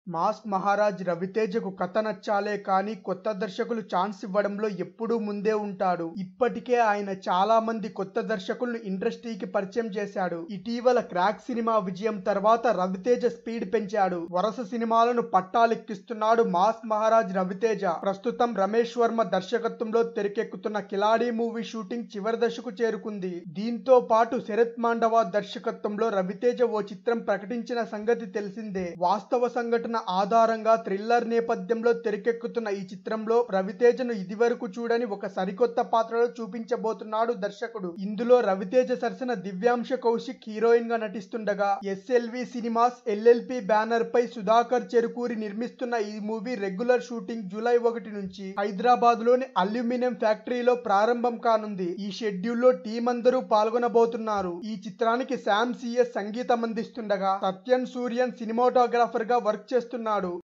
Mass Maharaj రవితేజకు కథ నచ్చాలే కానీ కొత్త దర్శకులు ఛాన్స్ ఇవ్వడంలో ఎప్పుడూ ముందే ఉంటాడు. ఇప్పటికే ఆయన చాలా మంది కొత్త దర్శకులను ఇండస్ట్రీకి పరిచయం చేశాడు. ఇటీవల క్రాక్ సినిమా విజయం తర్వాత రవితేజ స్పీడ్ పెంచాడు. వరుస సినిమాలను పట్టాలెక్కిస్తున్నాడు మాస్ మహారాజ్ రవితేజ. ప్రస్తుతం రమేష్ వర్మ దర్శకత్వంలో తెరకెక్కుతున్న కిలాడి మూవీ షూటింగ్ చివరి దశకు చేరుకుంది. దీంతో పాటు శరత్ మాండవ దర్శకత్వంలో రవితేజ ఓ చిత్రం ప్రకటించిన సంగతి తెలిసిందే. వాస్తవ సంఘటన ఆధారంగా థ్రిల్లర్ నేపథ్యంలో తెరకెక్కుతున్న ఈ చిత్రంలో రవితేజను ఇదివరకు చూడని ఒక సరికొత్త పాత్రలో చూపించబోతున్నాడు దర్శకుడు. ఇందులో రవితేజ సరసన దివ్యాంశ కౌశిక్ హీరోయిన్ గా నటిస్తుండగా ఎస్ఎల్వి సినిమాస్ ఎల్ఎల్పి బ్యానర్ పై సుధాకర్ చెరుకూరి నిర్మిస్తున్న ఈ మూవీ రెగ్యులర్ షూటింగ్ జూలై 1 నుంచి హైదరాబాద్ లోని అల్యూమినియం ఫ్యాక్టరీలో ప్రారంభం కానుంది. ఈ షెడ్యూల్లో టీం అందరూ పాల్గొనబోతున్నారు. ఈ చిత్రానికి శామ్ సిఎస్ సంగీతం అందిస్తుండగా సత్యన్ సూర్యన్ సినిమాటోగ్రాఫర్ గా వర్క్ చేస్తున్నాడు.